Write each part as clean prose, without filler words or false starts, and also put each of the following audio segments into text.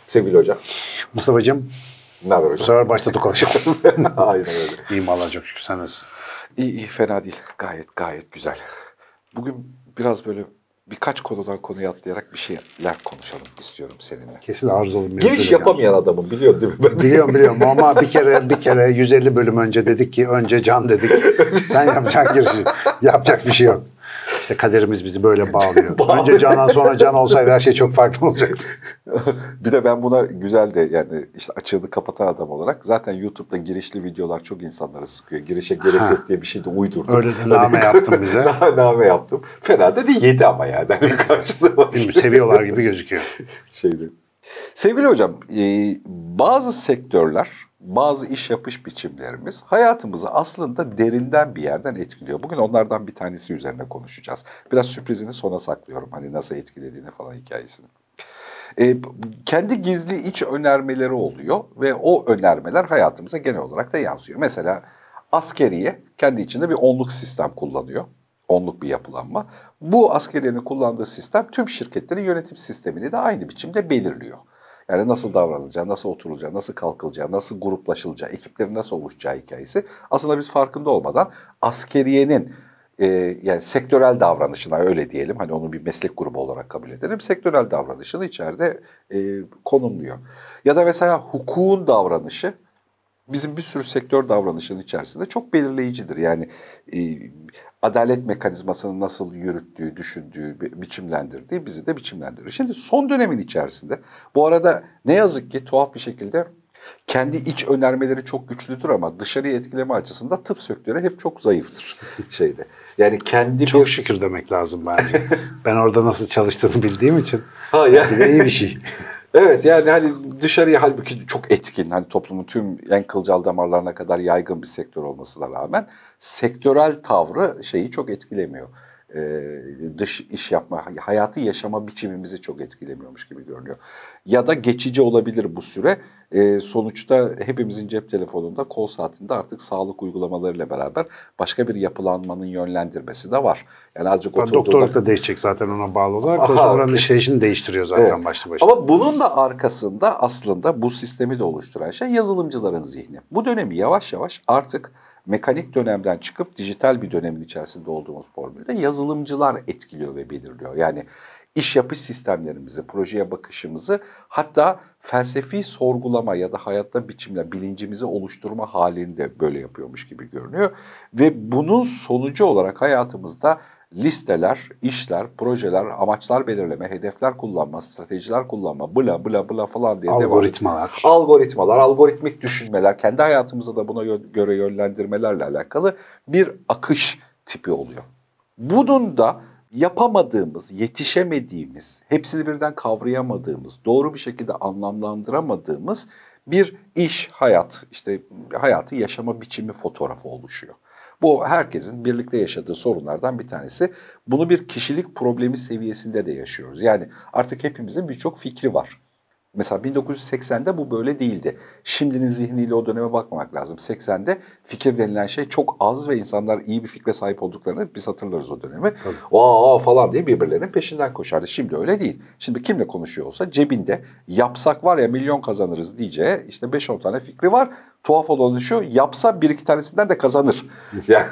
Sevgili hocam. Mustafa'cığım. Ne haber hocam? Bu sefer başta konuşalım. Aynen öyle. İyiyim Allah'a çok şükür. Sen nasılsın? İyi, fena değil. Gayet güzel. Bugün biraz böyle birkaç konudan konuya atlayarak bir şeyler konuşalım istiyorum seninle. Kesin arızalı. Giriş yapamayan adamım, biliyorsun değil mi? Biliyorum ama bir kere 150 bölüm önce dedik ki önce Can dedik. Sen yapacaksın girişi. Yapacak bir şey yok. İşte kaderimiz bizi böyle bağlıyor. Önce Canan sonra Can olsaydı her şey çok farklı olacaktı. Bir de ben buna güzel de yani işte açığını kapatan adam olarak zaten YouTube'da girişli videolar çok insanları sıkıyor. Girişe gerek yok diye bir şey de uydurdum. Öyle de name yaptım bize. Name yaptım. Fena da değil, yedi ama yani. Bir karşılığı var. Seviyorlar gibi gözüküyor. Sevgili hocam, bazı sektörler, bazı iş yapış biçimlerimiz hayatımızı aslında derinden bir yerden etkiliyor. Bugün onlardan bir tanesi üzerine konuşacağız. Biraz sürprizini sona saklıyorum. Hani nasıl etkilediğini falan hikayesini. Kendi gizli iç önermeleri oluyor ve o önermeler hayatımıza genel olarak da yansıyor. Mesela askeriye kendi içinde bir onluk sistem kullanıyor. Onluk bir yapılanma. Bu askeriyenin kullandığı sistem tüm şirketlerin yönetim sistemini de aynı biçimde belirliyor. Yani nasıl davranılacağı, nasıl oturulacağı, nasıl kalkılacağı, nasıl gruplaşılacağı, ekiplerin nasıl oluşacağı hikayesi. Aslında biz farkında olmadan askeriyenin yani sektörel davranışına öyle diyelim, hani onu bir meslek grubu olarak kabul edelim, sektörel davranışını içeride konumluyor. Ya da mesela hukukun davranışı bizim bir sürü sektör davranışının içerisinde çok belirleyicidir. Yani adalet mekanizmasını nasıl yürüttüğü, düşündüğü, biçimlendirdiği bizi de biçimlendirir. Şimdi son dönemin içerisinde bu arada ne yazık ki tuhaf bir şekilde kendi iç önermeleri çok güçlüdür ama dışarıyı etkileme açısından tıp sektörü hep çok zayıftır şeyde. Yani kendi çok şükür demek lazım bence. Ben orada nasıl çalıştığını bildiğim için. Ha yani iyi bir şey. Evet, yani hani dışarıya halbuki çok etkin, hani toplumun tüm en kılcal damarlarına kadar yaygın bir sektör olmasına rağmen sektörel tavrı şeyi çok etkilemiyor. Dış iş yapma, hayatı yaşama biçimimizi çok etkilemiyormuş gibi görünüyor. Ya da geçici olabilir bu süre. Sonuçta hepimizin cep telefonunda, kol saatinde artık sağlık uygulamalarıyla beraber başka bir yapılanmanın yönlendirmesi de var. Yani azıcık doktorluk da değişecek zaten ona bağlı olarak. Oranın işleyişini değiştiriyor zaten, evet. Başlı başına. Ama bunun da arkasında aslında bu sistemi de oluşturan şey yazılımcıların zihni. Bu dönemi yavaş yavaş artık mekanik dönemden çıkıp dijital bir dönemin içerisinde olduğumuz formülde yazılımcılar etkiliyor ve belirliyor. Yani iş yapış sistemlerimizi, projeye bakışımızı, hatta felsefi sorgulama ya da hayatta biçimle bilincimizi oluşturma halinde böyle yapıyormuş gibi görünüyor. Ve bunun sonucu olarak hayatımızda listeler, işler, projeler, amaçlar belirleme, hedefler kullanma, stratejiler kullanma, bla falan diye algoritmalar. Algoritmalar, algoritmik düşünmeler, kendi hayatımızda da buna göre yönlendirmelerle alakalı bir akış tipi oluyor. Bunun da yapamadığımız, yetişemediğimiz, hepsini birden kavrayamadığımız, doğru bir şekilde anlamlandıramadığımız bir iş, hayat, işte hayatı yaşama biçimi fotoğrafı oluşuyor. Bu herkesin birlikte yaşadığı sorunlardan bir tanesi. Bunu bir kişilik problemi seviyesinde de yaşıyoruz. Yani artık hepimizin birçok fikri var. Mesela 1980'de bu böyle değildi. Şimdinin zihniyle o döneme bakmamak lazım. 80'de fikir denilen şey çok az ve insanlar iyi bir fikre sahip olduklarını biz hatırlarız o dönemi. Aa falan diye birbirlerinin peşinden koşardı. Şimdi öyle değil. Şimdi kimle konuşuyor olsa cebinde yapsak var ya milyon kazanırız diyeceği işte 5-10 tane fikri var. Tuhaf olan şu, yapsa 1-2 tanesinden de kazanır. Yani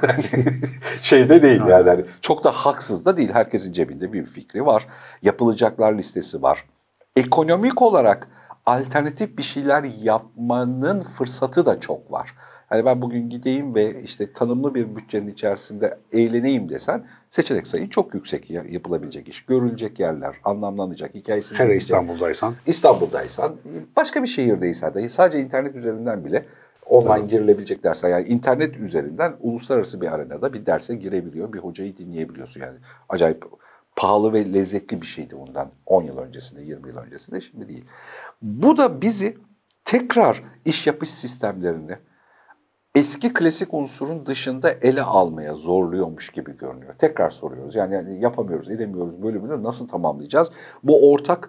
şeyde değil yani. Çok da haksız da değil. Herkesin cebinde bir fikri var. Yapılacaklar listesi var. Ekonomik olarak alternatif bir şeyler yapmanın fırsatı da çok var. Hani ben bugün gideyim ve işte tanımlı bir bütçenin içerisinde eğleneyim desen seçenek sayın çok yüksek, yapılabilecek iş, görülecek yerler, anlamlanacak, hikayesini... Hele İstanbul'daysan, başka bir şehirdeysen de sadece internet üzerinden bile online girilebilecek dersler. Yani internet üzerinden uluslararası bir arenada bir derse girebiliyor, bir hocayı dinleyebiliyorsun yani. Acayip pahalı ve lezzetli bir şeydi ondan 10 yıl öncesinde, 20 yıl öncesinde, şimdi değil. Bu da bizi tekrar iş yapış sistemlerini eski klasik unsurun dışında ele almaya zorluyormuş gibi görünüyor. Tekrar soruyoruz. Yani yapamıyoruz, edemiyoruz bölümünü nasıl tamamlayacağız? Bu ortak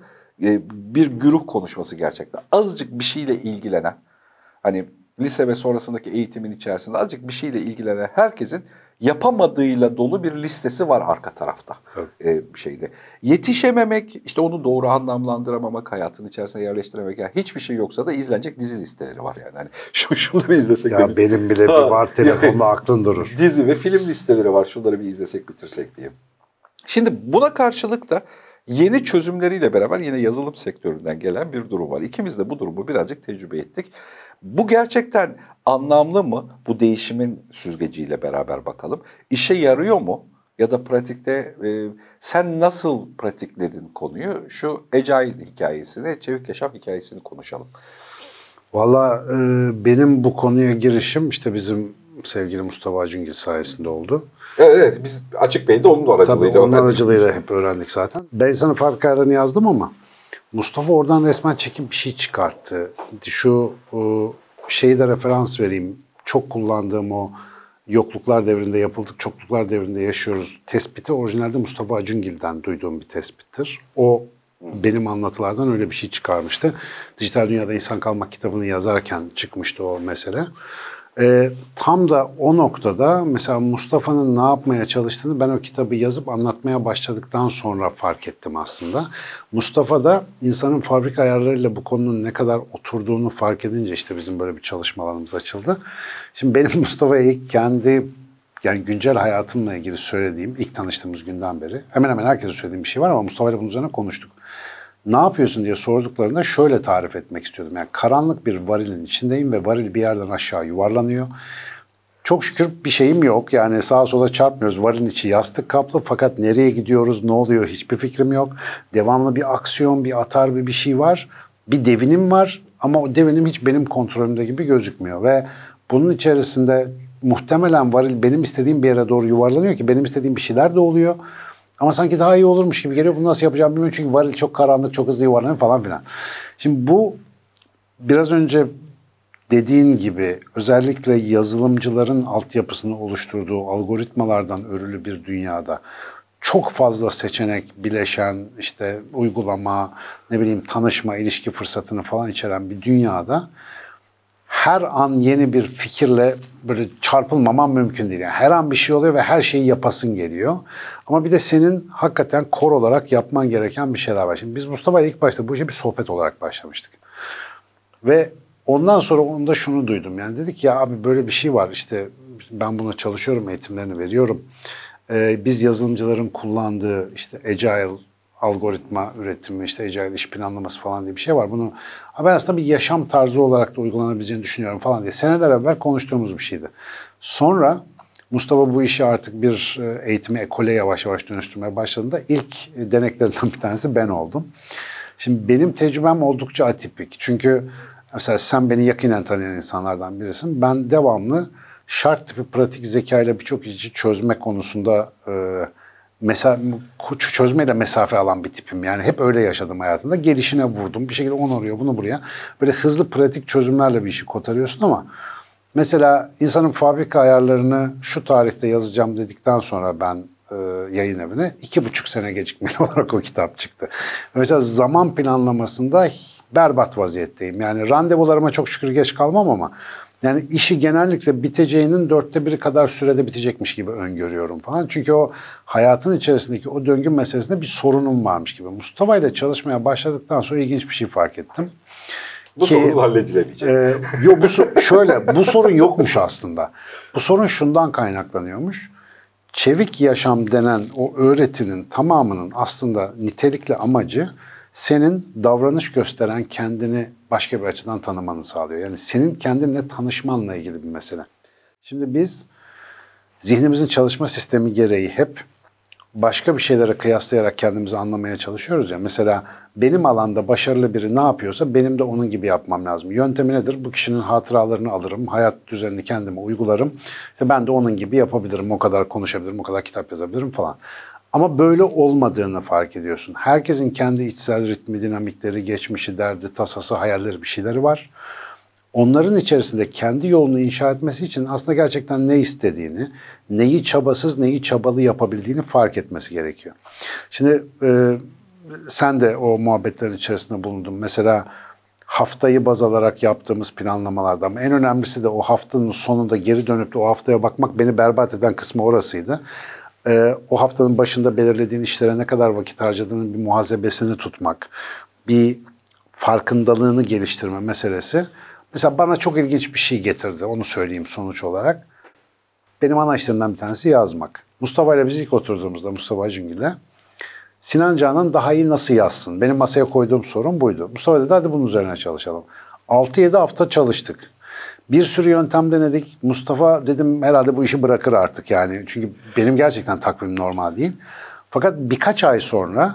bir güruh konuşması gerçekten. Azıcık bir şeyle ilgilenen, hani lise ve sonrasındaki eğitimin içerisinde azıcık bir şeyle ilgilenen herkesin yapamadığıyla dolu bir listesi var arka tarafta. Şeyde. Yetişememek, işte onu doğru anlamlandıramamak, hayatın içerisine yerleştirememek. Yani hiçbir şey yoksa da izlenecek dizi listeleri var yani. Hani şunları izlesek. Ya benim bile bir var telefonda aklın durur. Dizi ve film listeleri var. Şunları bir izlesek bitirsek diye. Şimdi buna karşılık da yeni çözümleriyle beraber yine yazılım sektöründen gelen bir durum var. İkimiz de bu durumu birazcık tecrübe ettik. Bu gerçekten anlamlı mı? Bu değişimin süzgeciyle beraber bakalım. İşe yarıyor mu? Ya da pratikte sen nasıl pratikledin konuyu? Şu Agile hikayesini, çevik yaşam hikayesini konuşalım. Valla benim bu konuya girişim işte bizim sevgili Mustafa Acungil sayesinde oldu. Evet, biz Açık Bey'de onun aracılığıyla Tabii onun aracılığıyla hep öğrendik zaten. Ben sana fabrika ayarlarını yazdım ama Mustafa oradan resmen çekip bir şey çıkarttı. Şu şeyi de referans vereyim. Çok kullandığım o yokluklar devrinde yapıldık, çokluklar devrinde yaşıyoruz tespiti orijinalde Mustafa Acungil'den duyduğum bir tespittir. O benim anlatılardan öyle bir şey çıkarmıştı. Dijital Dünyada İnsan Kalmak kitabını yazarken çıkmıştı o mesele. Tam da o noktada mesela Mustafa'nın ne yapmaya çalıştığını ben o kitabı yazıp anlatmaya başladıktan sonra fark ettim aslında. Mustafa da insanın fabrika ayarlarıyla bu konunun ne kadar oturduğunu fark edince işte bizim böyle bir çalışma alanımız açıldı. Şimdi benim Mustafa'ya ilk kendi yani güncel hayatımla ilgili söylediğim ilk tanıştığımız günden beri hemen hemen herkese söylediğim bir şey var ama Mustafa'yla bunun üzerine konuştuk. Ne yapıyorsun diye sorduklarında şöyle tarif etmek istiyordum. Yani karanlık bir varilin içindeyim ve varil bir yerden aşağı yuvarlanıyor. Çok şükür bir şeyim yok. Yani sağa sola çarpmıyoruz. Varilin içi yastık kaplı fakat nereye gidiyoruz, ne oluyor hiçbir fikrim yok. Devamlı bir aksiyon, bir atar bir şey var. Bir devinim var ama o devinim hiç benim kontrolümde gibi gözükmüyor. Ve bunun içerisinde muhtemelen varil benim istediğim bir yere doğru yuvarlanıyor ki benim istediğim bir şeyler de oluyor. Ama sanki daha iyi olurmuş gibi geliyor. Bunu nasıl yapacağım bilmiyorum çünkü varil çok karanlık, çok hızlı yuvarlanıyor falan filan. Şimdi bu biraz önce dediğin gibi özellikle yazılımcıların altyapısını oluşturduğu algoritmalardan örülü bir dünyada çok fazla seçenek, bileşen, işte uygulama, ne bileyim tanışma, ilişki fırsatını falan içeren bir dünyada her an yeni bir fikirle böyle çarpılmaman mümkün değil. Yani her an bir şey oluyor ve her şeyi yapasın geliyor. Ama bir de senin hakikaten core olarak yapman gereken bir şeyler var. Şimdi biz Mustafa ile ilk başta bu işe bir sohbet olarak başlamıştık. Ve ondan sonra onda şunu duydum. Yani dedik ya abi böyle bir şey var. İşte ben buna çalışıyorum, eğitimlerini veriyorum. Biz yazılımcıların kullandığı işte Agile algoritma üretimi, işte Agile iş planlaması falan diye bir şey var. Bunu ben aslında bir yaşam tarzı olarak da uygulanabileceğini düşünüyorum falan diye seneler evvel konuştuğumuz bir şeydi. Sonra Mustafa bu işi artık bir eğitime, ekole yavaş yavaş dönüştürmeye başladığında ilk deneklerinden bir tanesi ben oldum. Şimdi benim tecrübem oldukça atipik. Çünkü mesela sen beni yakinen tanıyan insanlardan birisin. Ben devamlı şart tipi pratik zeka ile birçok işi çözme konusunda çözmeyle mesafe alan bir tipim. Yani hep öyle yaşadım hayatımda. Gelişine vurdum. Bir şekilde onu oraya, bunu buraya. Böyle hızlı pratik çözümlerle bir işi kotarıyorsun ama mesela insanın fabrika ayarlarını şu tarihte yazacağım dedikten sonra ben yayın evine 2,5 sene gecikmeli olarak o kitap çıktı. Mesela zaman planlamasında berbat vaziyetteyim. Yani randevularıma çok şükür geç kalmam ama yani işi genellikle biteceğinin 1/4 kadar sürede bitecekmiş gibi öngörüyorum falan. Çünkü o hayatın içerisindeki o döngü meselesinde bir sorunum varmış gibi. Mustafa ile çalışmaya başladıktan sonra ilginç bir şey fark ettim. Bu sorun halledilemeyecek. Yok bu sorun yokmuş aslında. Bu sorun şundan kaynaklanıyormuş. Çevik yaşam denen o öğretinin tamamının aslında nitelikli amacı senin davranış gösteren kendini başka bir açıdan tanımanı sağlıyor. Yani senin kendinle tanışmanla ilgili bir mesele. Şimdi biz zihnimizin çalışma sistemi gereği hep başka bir şeylere kıyaslayarak kendimizi anlamaya çalışıyoruz ya. Mesela benim alanda başarılı biri ne yapıyorsa benim de onun gibi yapmam lazım. Yöntemi nedir? Bu kişinin hatıralarını alırım, hayat düzenini kendime uygularım. İşte ben de onun gibi yapabilirim, o kadar konuşabilirim, o kadar kitap yazabilirim falan. Ama böyle olmadığını fark ediyorsun. Herkesin kendi içsel ritmi, dinamikleri, geçmişi, derdi, tasası, hayalleri bir şeyleri var. Onların içerisinde kendi yolunu inşa etmesi için aslında gerçekten ne istediğini, neyi çabasız, neyi çabalı yapabildiğini fark etmesi gerekiyor. Şimdi sen de o muhabbetlerin içerisinde bulundun. Mesela haftayı baz alarak yaptığımız planlamalardan. En önemlisi de o haftanın sonunda geri dönüp de o haftaya bakmak, beni berbat eden kısmı orasıydı. O haftanın başında belirlediğin işlere ne kadar vakit harcadığının bir muhasebesini tutmak, bir farkındalığını geliştirme meselesi. Mesela bana çok ilginç bir şey getirdi, onu söyleyeyim sonuç olarak. Benim ana işlerimden bir tanesi yazmak. Mustafa ile biz ilk oturduğumuzda, Mustafa Acungil'le, Sinan Canan daha iyi nasıl yazsın? Benim masaya koyduğum sorun buydu. Mustafa dedi hadi bunun üzerine çalışalım. 6-7 hafta çalıştık. Bir sürü yöntem denedik. Mustafa dedim herhalde bu işi bırakır artık yani. Çünkü benim gerçekten takvimim normal değil. Fakat birkaç ay sonra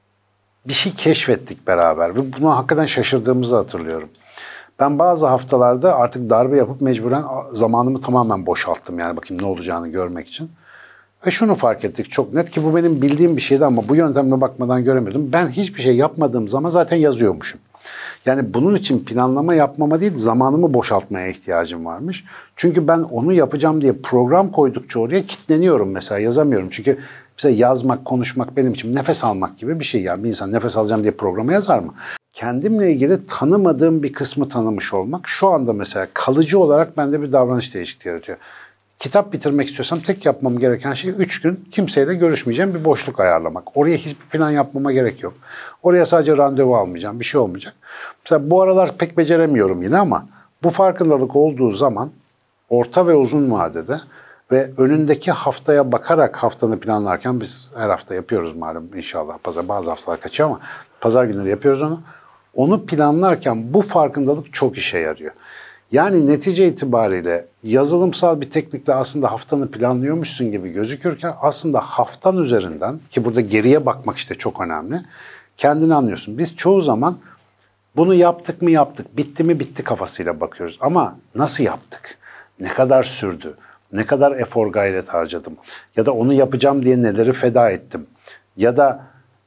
bir şey keşfettik beraber ve buna hakikaten şaşırdığımızı hatırlıyorum. Ben bazı haftalarda artık darbe yapıp mecburen zamanımı tamamen boşalttım yani bakayım ne olacağını görmek için. Ve şunu fark ettik çok net ki bu benim bildiğim bir şeydi ama bu yöntemle bakmadan göremiyordum. Ben hiçbir şey yapmadığım zaman zaten yazıyormuşum. Yani bunun için planlama yapmama değil, zamanımı boşaltmaya ihtiyacım varmış. Çünkü ben onu yapacağım diye program koydukça oraya kilitleniyorum mesela, yazamıyorum. Çünkü mesela yazmak, konuşmak benim için nefes almak gibi bir şey. Yani bir insan nefes alacağım diye programa yazar mı? Kendimle ilgili tanımadığım bir kısmı tanımış olmak şu anda mesela kalıcı olarak bende bir davranış değişikliği yaratıyor. Kitap bitirmek istiyorsam tek yapmam gereken şey 3 gün kimseyle görüşmeyeceğim bir boşluk ayarlamak. Oraya hiçbir plan yapmama gerek yok. Oraya sadece randevu almayacağım, bir şey olmayacak. Mesela bu aralar pek beceremiyorum yine ama bu farkındalık olduğu zaman orta ve uzun vadede ve önündeki haftaya bakarak haftanı planlarken biz her hafta yapıyoruz malum inşallah. Bazı haftalar kaçıyor ama pazar günleri yapıyoruz onu. Onu planlarken bu farkındalık çok işe yarıyor. Yani netice itibariyle yazılımsal bir teknikle aslında haftanı planlıyormuşsun gibi gözükürken aslında haftan üzerinden ki burada geriye bakmak işte çok önemli. Kendini anlıyorsun. Biz çoğu zaman bunu yaptık mı yaptık, bitti mi bitti kafasıyla bakıyoruz. Ama nasıl yaptık? Ne kadar sürdü? Ne kadar efor gayret harcadım? Ya da onu yapacağım diye neleri feda ettim? Ya da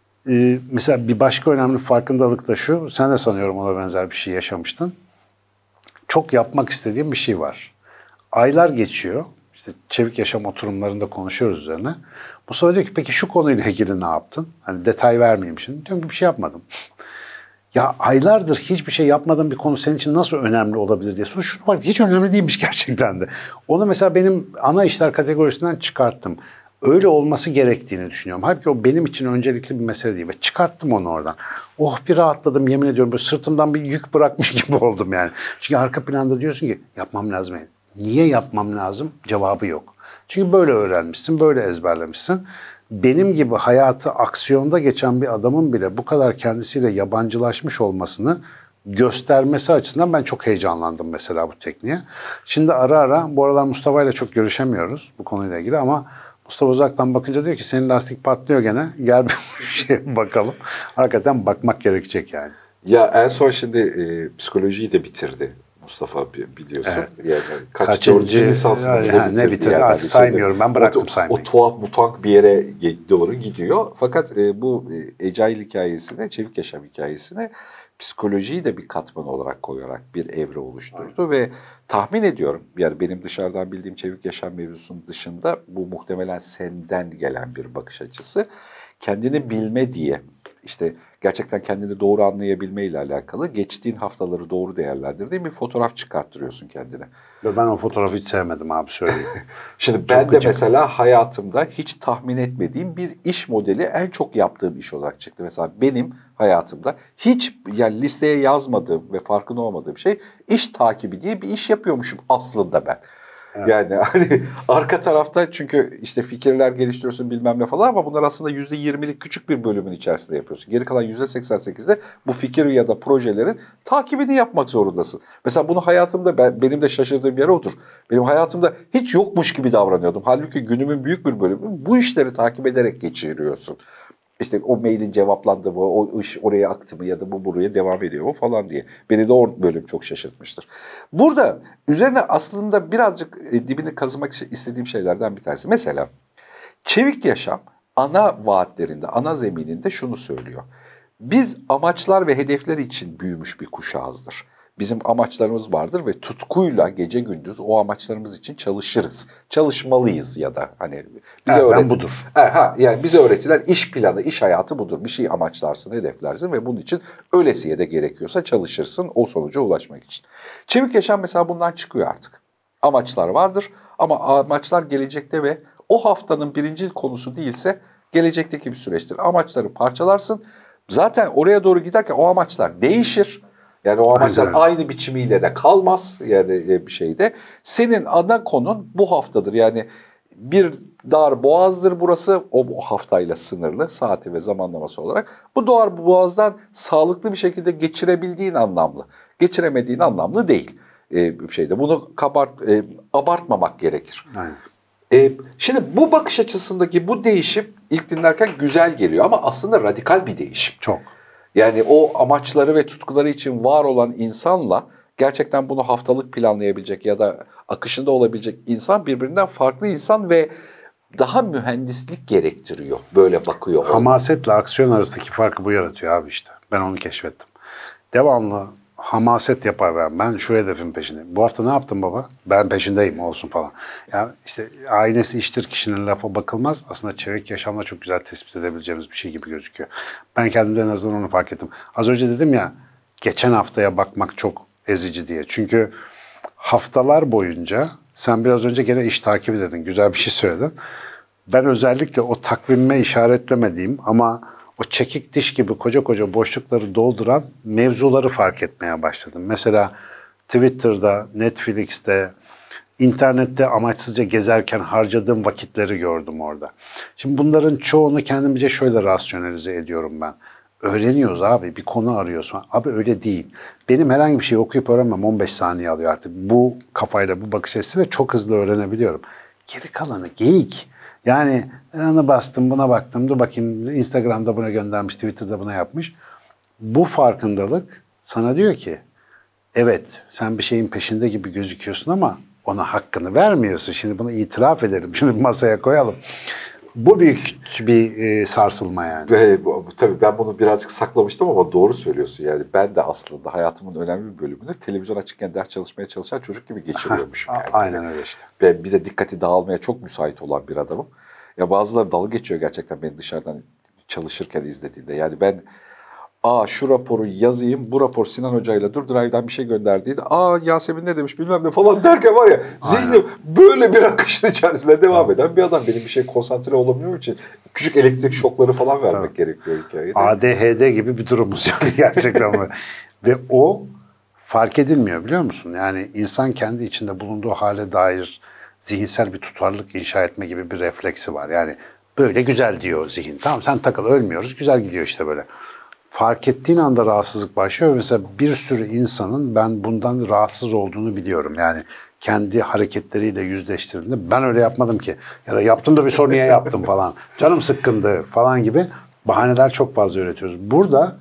mesela bir başka önemli farkındalık da şu, sen de sanıyorum ona benzer bir şey yaşamıştın. Çok yapmak istediğim bir şey var. Aylar geçiyor. İşte çevik yaşam oturumlarında konuşuyoruz üzerine. Mustafa diyor ki peki şu konuyla ilgili ne yaptın? Hani detay vermeyeyim şimdi. Diyorum ki bir şey yapmadım. Ya aylardır hiçbir şey yapmadığım bir konu senin için nasıl önemli olabilir diye soruyor. Şunu var hiç önemli değilmiş gerçekten de. Onu mesela benim ana işler kategorisinden çıkarttım. Öyle olması gerektiğini düşünüyorum. Halbuki o benim için öncelikli bir mesele değil. Ve çıkarttım onu oradan. Oh bir rahatladım yemin ediyorum. Böyle sırtımdan bir yük bırakmış gibi oldum yani. Çünkü arka planda diyorsun ki yapmam lazım. Niye yapmam lazım? Cevabı yok. Çünkü böyle öğrenmişsin, böyle ezberlemişsin. Benim gibi hayatı aksiyonda geçen bir adamın bile bu kadar kendisiyle yabancılaşmış olmasını göstermesi açısından ben çok heyecanlandım mesela bu tekniğe. Şimdi ara ara, bu aralar Mustafa ile çok görüşemiyoruz bu konuyla ilgili ama Mustafa uzaktan bakınca diyor ki senin lastik patlıyor gene, gel bir şeye bakalım. Hakikaten bakmak gerekecek yani. Ya en son şimdi psikolojiyi de bitirdi Mustafa biliyorsun. Evet. Yani kaçıncı lisansını yani ne bitirdi artık saymıyorum, ben bıraktım saymayı. O tuhaf mutank bir yere doğru gidiyor. Fakat bu Agile hikayesine, çevik yaşam hikayesine psikolojiyi de bir katman olarak koyarak bir evre oluşturdu ve tahmin ediyorum yani benim dışarıdan bildiğim çevik yaşam mevzusunun dışında bu muhtemelen senden gelen bir bakış açısı. Kendini bilme diye işte gerçekten kendini doğru anlayabilme ile alakalı geçtiğin haftaları doğru değerlendirdiğin bir fotoğraf çıkarttırıyorsun kendine. Ve ben o fotoğrafı hiç sevmedim abi söyleyeyim. Şimdi çok ben de mesela hayatımda hiç tahmin etmediğim bir iş modeli en çok yaptığım iş olarak çıktı. Mesela benim hayatımda hiç yani listeye yazmadığım ve farkında olmadığım şey iş takibi diye bir iş yapıyormuşum aslında ben. Evet. Yani hani arka tarafta çünkü işte fikirler geliştiriyorsun bilmem ne falan ama bunlar aslında %20'lik küçük bir bölümün içerisinde yapıyorsun. Geri kalan %88'de bu fikir ya da projelerin takibini yapmak zorundasın. Mesela bunu hayatımda benim de şaşırdığım yer odur. Benim hayatımda hiç yokmuş gibi davranıyordum. Halbuki günümün büyük bir bölümünü bu işleri takip ederek geçiriyorsun. İşte o mailin cevaplandı mı, o iş oraya aktı mı ya da bu buraya devam ediyor mu falan diye. Beni de o bölüm çok şaşırtmıştır. Burada üzerine aslında birazcık dibini kazımak istediğim şeylerden bir tanesi. Mesela çevik yaşam ana vaatlerinde, ana zemininde şunu söylüyor. Biz amaçlar ve hedefler için büyümüş bir kuşağızdır. bizim amaçlarımız vardır ve tutkuyla gece gündüz o amaçlarımız için çalışırız. Çalışmalıyız ya da hani bize budur. Yani bize öğretilen iş planı, iş hayatı budur. Bir şey amaçlarsın, hedeflersin ve bunun için ölesiye de gerekiyorsa çalışırsın o sonuca ulaşmak için. Çevik yaşam mesela bundan çıkıyor artık. Amaçlar vardır ama amaçlar gelecekte ve o haftanın birinci konusu değilse gelecekteki bir süreçtir. Amaçları parçalarsın. Zaten oraya doğru giderken o amaçlar değişir. Yani o amaçlar aynı biçimiyle de kalmaz yani bir şeyde. Senin ana konun bu haftadır. Yani bir dar boğazdır burası o haftayla sınırlı saati ve zamanlaması olarak. Bu dar boğazdan sağlıklı bir şekilde geçirebildiğin anlamlı. Geçiremediğin anlamlı değil bir şeyde. Bunu abartmamak gerekir. Aynen. Şimdi bu bakış açısındaki bu değişim ilk dinlerken güzel geliyor ama aslında radikal bir değişim. Çok. Yani o amaçları ve tutkuları için var olan insanla gerçekten bunu haftalık planlayabilecek ya da akışında olabilecek insan birbirinden farklı insan ve daha mühendislik gerektiriyor. Böyle bakıyor. Hamasetle aksiyon arasındaki farkı bu yaratıyor abi işte. Ben onu keşfettim. Devamlı hamaset yapar ben şu hedefin peşindeyim. Bu hafta ne yaptın baba? Ben peşindeyim olsun falan. Yani işte aynesi iştir kişinin lafa bakılmaz. Aslında çevik yaşamla çok güzel tespit edebileceğimiz bir şey gibi gözüküyor. Ben kendimde en azından onu fark ettim. Az önce dedim ya geçen haftaya bakmak çok ezici diye. Çünkü haftalar boyunca sen biraz önce gene iş takibi dedin. Güzel bir şey söyledin. Ben özellikle o takvime işaretlemediğim ama o çekik diş gibi koca koca boşlukları dolduran mevzuları fark etmeye başladım. Mesela Twitter'da, Netflix'te, internette amaçsızca gezerken harcadığım vakitleri gördüm orada. Şimdi bunların çoğunu kendimce şöyle rasyonalize ediyorum ben. Öğreniyoruz abi, bir konu arıyorsun. Abi öyle değil. Benim herhangi bir şey okuyup öğrenmem 15 saniye alıyor artık. Bu kafayla, bu bakış açısıyla çok hızlı öğrenebiliyorum. Geri kalanı geyik. Yani ona bastım, buna baktım, dur bakayım Instagram'da buna göndermiş, Twitter'da buna yapmış. Bu farkındalık sana diyor ki, evet sen bir şeyin peşinde gibi gözüküyorsun ama ona hakkını vermiyorsun. Şimdi bunu itiraf edelim, şimdi masaya koyalım. Bu büyük bir sarsılma yani. Tabii ben bunu birazcık saklamıştım ama doğru söylüyorsun. Yani ben de aslında hayatımın önemli bir bölümünü televizyon açıkken ders çalışmaya çalışan çocuk gibi geçiriyormuşum. Yani. Aynen öyle işte. Ben bir de dikkati dağılmaya çok müsait olan bir adamım. Ya bazıları dalga geçiyor gerçekten beni dışarıdan çalışırken izlediğinde. Yani ben şu raporu yazayım, bu rapor Sinan Hoca'yla Drive'dan bir şey gönderdiydi. Yasemin ne demiş bilmem ne falan derken var ya zihnim böyle bir akışın içerisinde devam eden bir adam. Benim bir şey konsantre olabilmem için küçük elektrik şokları falan vermek gerekiyor hikayede. ADHD gibi bir durumumuz yani gerçekten. Ve o fark edilmiyor biliyor musun? Yani insan kendi içinde bulunduğu hale dair zihinsel bir tutarlılık inşa etme gibi bir refleksi var. Yani böyle güzel diyor zihin. Tamam sen takıl ölmüyoruz güzel gidiyor işte böyle. Fark ettiğin anda rahatsızlık başlıyor. Mesela bir sürü insanın ben bundan rahatsız olduğunu biliyorum. Yani kendi hareketleriyle yüzleştirdiğinde ben öyle yapmadım ki. Ya da yaptım da bir sonra niye yaptım falan. Canım sıkkındı falan gibi bahaneler çok fazla üretiyoruz. Burada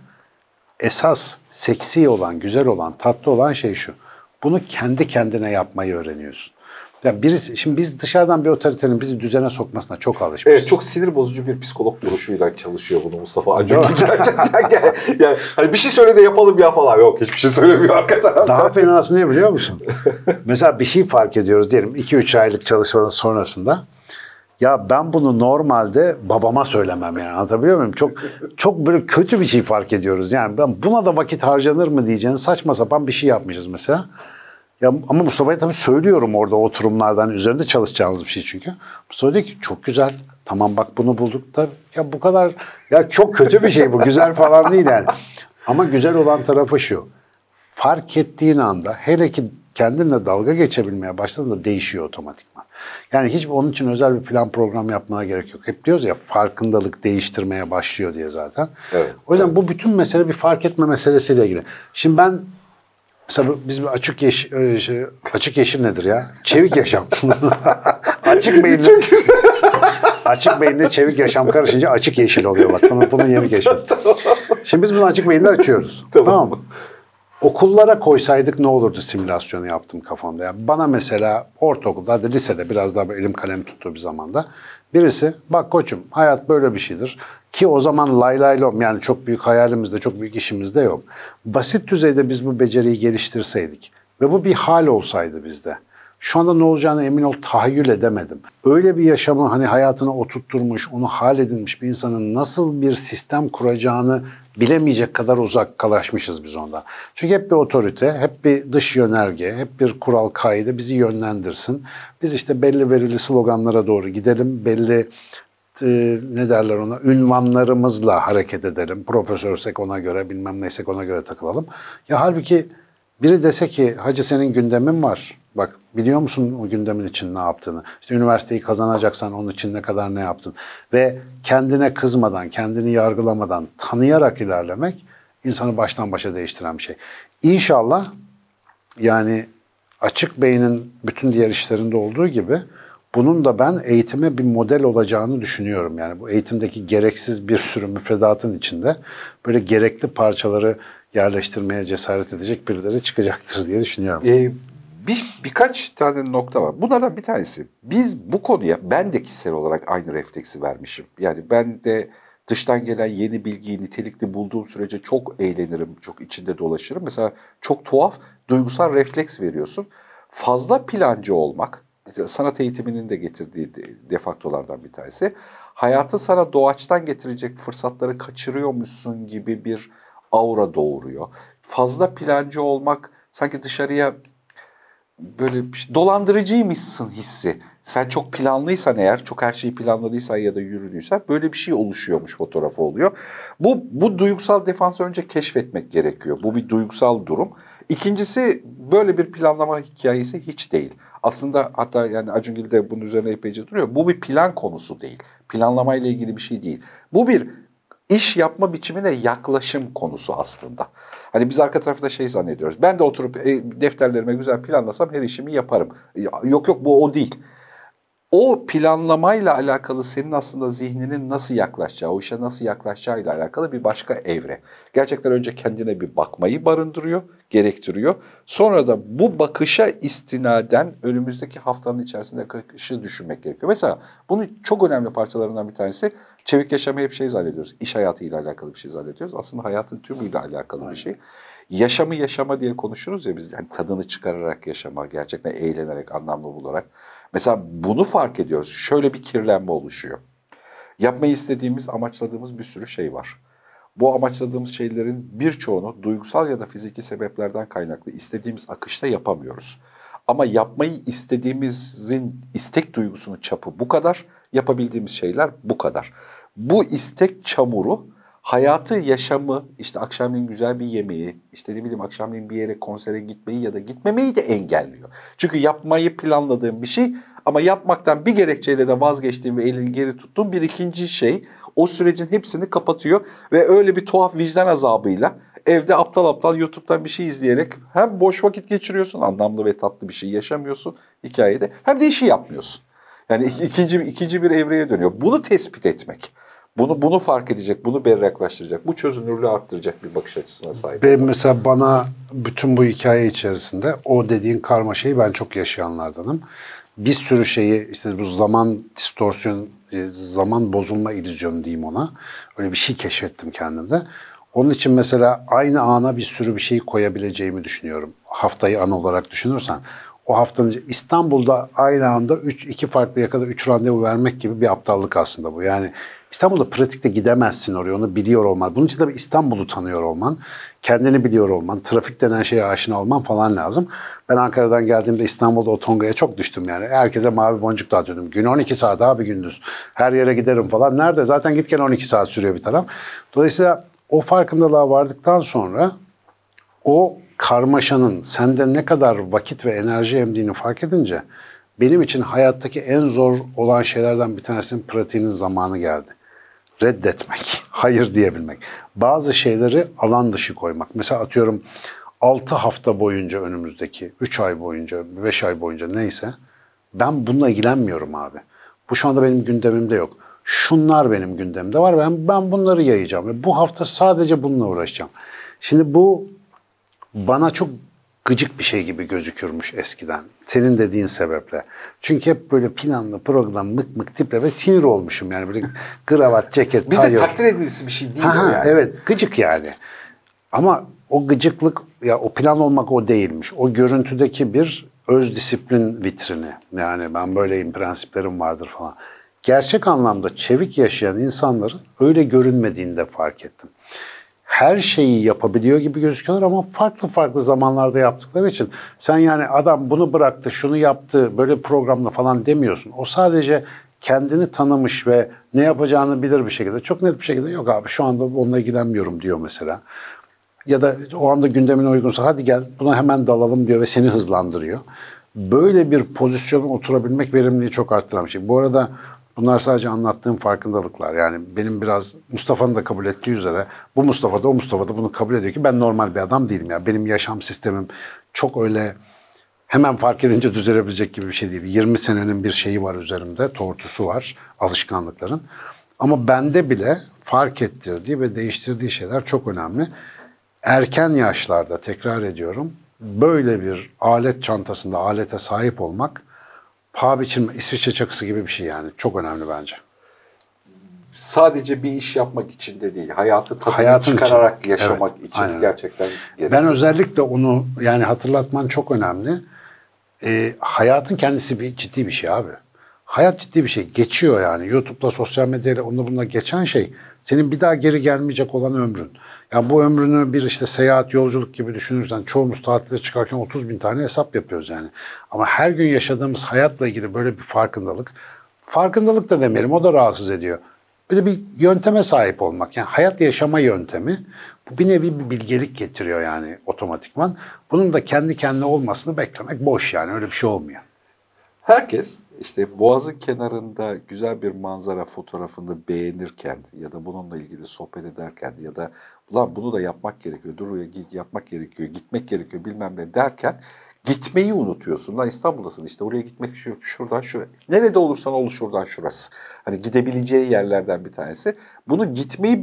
esas seksi olan, güzel olan, tatlı olan şey şu. Bunu kendi kendine yapmayı öğreniyorsun. Yani birisi, şimdi biz dışarıdan bir otoritenin bizi düzene sokmasına çok alışmışız. Evet, çok sinir bozucu bir psikolog duruşuyla çalışıyor bunu Mustafa Acun gerçekten. Yani hani bir şey söyle de yapalım ya falan. Yok hiçbir şey söylemiyor arka tarafta. Daha fenası ne biliyor musun? Mesela bir şey fark ediyoruz diyelim 2-3 aylık çalışmanın sonrasında. Ya ben bunu normalde babama söylemem yani anlatabiliyor muyum? Çok böyle kötü bir şey fark ediyoruz. Yani ben buna da vakit harcanır mı diyeceğiniz saçma sapan bir şey yapmışız mesela. Ya ama Mustafa'ya tabii söylüyorum orada oturumlardan üzerinde çalışacağımız bir şey çünkü. Mustafa diyor ki çok güzel. Tamam bak bunu bulduk da ya bu kadar ya çok kötü bir şey bu. Güzel falan değil yani. Ama güzel olan tarafı şu. Fark ettiğin anda hele ki kendinle dalga geçebilmeye başladığında değişiyor otomatikman. Yani hiç onun için özel bir plan program yapmana gerek yok. Hep diyoruz ya farkındalık değiştirmeye başlıyor diye zaten. Evet, o yüzden bu bütün mesele bir fark etme meselesiyle ilgili. Şimdi ben mesela biz bir açık yeşil nedir ya? Çevik yaşam. Açık beyinle çevik yaşam karışınca açık yeşil oluyor bak. Bunun yeni keşfi. Şimdi biz bunu açık beyinde açıyoruz. Tamam mı? Okullara koysaydık ne olurdu simülasyonu yaptım kafamda. Yani bana mesela ortaokulda, hadi lisede biraz daha elim kalem tuttuğu bir zamanda birisi bak koçum hayat böyle bir şeydir. Ki o zaman lay lay lom, yani çok büyük hayalimizde, çok büyük işimizde yok. Basit düzeyde biz bu beceriyi geliştirseydik ve bu bir hal olsaydı bizde. Şu anda ne olacağını emin ol tahayyül edemedim. Öyle bir yaşamı hani hayatına oturtturmuş, onu hal edinmiş bir insanın nasıl bir sistem kuracağını bilemeyecek kadar uzaklaşmışız biz ondan. Çünkü hep bir otorite, hep bir dış yönerge, hep bir kural kaide bizi yönlendirsin. Biz işte belli verili sloganlara doğru gidelim, belli ne derler ona, ünvanlarımızla hareket edelim. Profesörsek ona göre, bilmem neysek ona göre takılalım. Ya halbuki biri dese ki hacı senin gündemin var. Bak biliyor musun o gündemin için ne yaptığını? İşte üniversiteyi kazanacaksan onun için ne kadar ne yaptın? Ve kendine kızmadan, kendini yargılamadan, tanıyarak ilerlemek insanı baştan başa değiştiren bir şey. İnşallah yani açık beynin bütün diğer işlerinde olduğu gibi bunun da ben eğitime bir model olacağını düşünüyorum. Yani bu eğitimdeki gereksiz bir sürü müfredatın içinde böyle gerekli parçaları yerleştirmeye cesaret edecek birileri çıkacaktır diye düşünüyorum. Birkaç tane nokta var. Bunlardan bir tanesi. Biz bu konuya, ben de kişisel olarak aynı refleksi vermişim. Yani ben de dıştan gelen yeni bilgiyi nitelikli bulduğum sürece çok eğlenirim, çok içinde dolaşırım. Mesela çok tuhaf duygusal refleks veriyorsun. Fazla plancı olmak, sanat eğitiminin de getirdiği defaktolardan bir tanesi. Hayatı sana doğaçtan getirecek fırsatları kaçırıyormuşsun gibi bir aura doğuruyor. Fazla plancı olmak sanki dışarıya böyle bir şey, dolandırıcıymışsın hissi. Sen çok planlıysan eğer, çok her şeyi planladıysan ya da yürüdüysen böyle bir şey oluşuyormuş fotoğrafı oluyor. Bu duygusal defansı önce keşfetmek gerekiyor. Bu bir duygusal durum. İkincisi böyle bir planlama hikayesi hiç değil. Aslında hatta yani Acungil de bunun üzerine epeyce duruyor. Bu bir plan konusu değil. Planlamayla ilgili bir şey değil. Bu bir iş yapma biçimine yaklaşım konusu aslında. Hani biz arka tarafta şey zannediyoruz. Ben de oturup defterlerime güzel planlasam her işimi yaparım. Yok bu o değil. O planlamayla alakalı senin aslında zihninin nasıl yaklaşacağı, o işe nasıl yaklaşacağıyla alakalı bir başka evre. Gerçekten önce kendine bir bakmayı barındırıyor, gerektiriyor. Sonra da bu bakışa istinaden önümüzdeki haftanın içerisinde akışı düşünmek gerekiyor. Mesela bunun çok önemli parçalarından bir tanesi, çevik yaşamayı hep şey zannediyoruz. İş hayatıyla alakalı bir şey zannediyoruz. Aslında hayatın tümüyle alakalı bir şey. Yaşamı yaşama diye konuşuruz ya biz. Yani tadını çıkararak yaşama, gerçekten eğlenerek, anlamlı bularak. Mesela bunu fark ediyoruz. Şöyle bir kirlenme oluşuyor. Yapmayı istediğimiz, amaçladığımız bir sürü şey var. Bu amaçladığımız şeylerin birçoğunu duygusal ya da fiziki sebeplerden kaynaklı istediğimiz akışta yapamıyoruz. Ama yapmayı istediğimizin istek duygusunun çapı bu kadar, yapabildiğimiz şeyler bu kadar. Bu istek çamuru hayatı, yaşamı, işte akşamleyin güzel bir yemeği, işte ne bileyim akşamleyin bir yere konsere gitmeyi ya da gitmemeyi de engelliyor. Çünkü yapmayı planladığım bir şey ama yapmaktan bir gerekçeyle de vazgeçtiğim ve elini geri tuttuğum bir ikinci şey o sürecin hepsini kapatıyor ve öyle bir tuhaf vicdan azabıyla evde aptal aptal YouTube'dan bir şey izleyerek hem boş vakit geçiriyorsun, anlamlı ve tatlı bir şey yaşamıyorsun hikayede, hem de işi yapmıyorsun. Yani ikinci bir evreye dönüyor. Bunu tespit etmek. Bunu fark edecek, bunu berraklaştıracak, bu çözünürlüğü arttıracak bir bakış açısına sahip. Ben mesela bana bütün bu hikaye içerisinde o dediğin karmaşayı ben çok yaşayanlardanım. Bir sürü şeyi işte bu zaman distorsiyon, zaman bozulma illüzyonu diyeyim ona. Öyle bir şey keşfettim kendimde. Onun için mesela aynı ana bir sürü bir şeyi koyabileceğimi düşünüyorum. Haftayı an olarak düşünürsen. O haftanın İstanbul'da aynı anda iki farklı yakada 3 randevu vermek gibi bir aptallık aslında bu. Yani İstanbul'da pratikte gidemezsin oraya, onu biliyor olman. Bunun için de İstanbul'u tanıyor olman, kendini biliyor olman, trafik denen şeye aşina olman falan lazım. Ben Ankara'dan geldiğimde İstanbul'da o tongaya çok düştüm yani. Herkese mavi boncuk dağıtıyordum. Gün 12 saat abi gündüz. Her yere giderim falan. Nerede? Zaten gitken 12 saat sürüyor bir taraf. Dolayısıyla o farkındalığa vardıktan sonra o karmaşanın sende ne kadar vakit ve enerji emdiğini fark edince benim için hayattaki en zor olan şeylerden bir tanesinin pratiğinin zamanı geldi. Reddetmek, hayır diyebilmek. Bazı şeyleri alan dışı koymak. Mesela atıyorum 6 hafta boyunca önümüzdeki, 3 ay boyunca, 5 ay boyunca neyse ben bununla ilgilenmiyorum abi. Bu şu anda benim gündemimde yok. Şunlar benim gündemimde var ve ben bunları yayacağım. Ve bu hafta sadece bununla uğraşacağım. Şimdi bu bana çok gıcık bir şey gibi gözükürmüş eskiden. Senin dediğin sebeple. Çünkü hep böyle planlı program mık mık tiple ve sinir olmuşum yani böyle kravat, ceket, Bize takdir edilisi bir şey değil o yani. Evet, gıcık yani. Ama o gıcıklık, ya o plan olmak o değilmiş. O görüntüdeki bir öz disiplin vitrini. Yani ben böyleyim, prensiplerim vardır falan. Gerçek anlamda çevik yaşayan insanların öyle görünmediğini de fark ettim. Her şeyi yapabiliyor gibi gözüküyorlar ama farklı farklı zamanlarda yaptıkları için sen yani adam bunu bıraktı, şunu yaptı, böyle programla falan demiyorsun. O sadece kendini tanımış ve ne yapacağını bilir bir şekilde. Çok net bir şekilde yok abi şu anda onunla ilgilenmiyorum diyor mesela. Ya da o anda gündemine uygunsa hadi gel buna hemen dalalım diyor ve seni hızlandırıyor. Böyle bir pozisyona oturabilmek verimliliği çok arttıran bir şey. Bu arada bunlar sadece anlattığım farkındalıklar. Yani benim biraz Mustafa'nın da kabul ettiği üzere bu Mustafa da o Mustafa da bunu kabul ediyor ki ben normal bir adam değilim. Ya. Benim yaşam sistemim çok öyle hemen fark edince düzelebilecek gibi bir şey değil. 20 senenin bir şeyi var üzerimde, tortusu var, alışkanlıkların. Ama bende bile fark ettirdiği ve değiştirdiği şeyler çok önemli. Erken yaşlarda tekrar ediyorum, böyle bir alet çantasında alete sahip olmak paha biçilme, İsviçre çakısı gibi bir şey yani. Çok önemli bence. Sadece bir iş yapmak için de değil, hayatı tadını çıkararak yaşamak için aynen. Gerçekten gerekli. Ben özellikle onu yani hatırlatman çok önemli. Hayatın kendisi ciddi bir şey abi. Hayat ciddi bir şey. Geçiyor yani. YouTube'da, sosyal medyayla, onunla bununla geçen şey senin bir daha geri gelmeyecek olan ömrün. Yani bu ömrünü bir işte seyahat, yolculuk gibi düşünürsen çoğumuz tatile çıkarken 30.000 tane hesap yapıyoruz yani. Ama her gün yaşadığımız hayatla ilgili böyle bir farkındalık da demeyelim, o da rahatsız ediyor. Böyle bir yönteme sahip olmak, yani hayat yaşama yöntemi, bu bir nevi bir bilgelik getiriyor yani otomatikman. Bunun da kendi kendine olmasını beklemek boş yani, öyle bir şey olmuyor. Herkes işte Boğaz'ın kenarında güzel bir manzara fotoğrafını beğenirken ya da bununla ilgili sohbet ederken ya da ulan bunu da yapmak gerekiyor, yapmak gerekiyor, gitmek gerekiyor bilmem ne derken gitmeyi unutuyorsun. Lan İstanbul'dasın işte, oraya gitmek şuradan şuraya. Nerede olursan ol şuradan şurası. Hani gidebileceği yerlerden bir tanesi. Bunu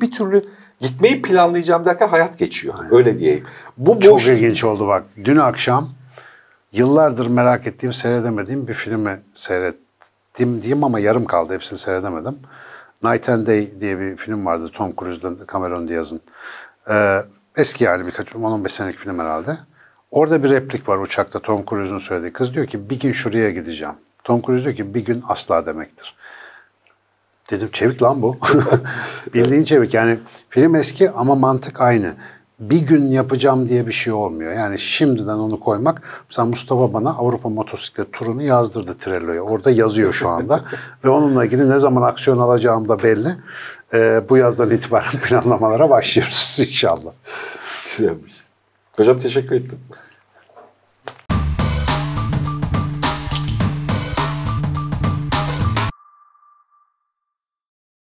gitmeyi planlayacağım derken hayat geçiyor. Aynen. Öyle diyeyim. Bu çok ilginç oldu bak. Dün akşam yıllardır merak ettiğim, seyredemediğim bir filmi seyrettim diyeyim ama yarım kaldı. Hepsini seyredemedim. Night and Day diye bir film vardı. Tom Cruise'dan Cameron Diaz'ın. Eski yani birkaç 10-15 senelik film herhalde. Orada bir replik var uçakta, Tom Cruise'un söylediği. Kız diyor ki bir gün şuraya gideceğim. Tom Cruise diyor ki bir gün asla demektir. Dedim çevik lan bu. Bildiğin çevik. Yani film eski ama mantık aynı. Bir gün yapacağım diye bir şey olmuyor. Yani şimdiden onu koymak. Mesela Mustafa bana Avrupa motosiklet turunu yazdırdı Trello'ya. Orada yazıyor şu anda. Ve onunla ilgili ne zaman aksiyon alacağım da belli. Bu yazdan itibaren planlamalara başlıyoruz inşallah. Güzelmiş. Hocam teşekkür ettim.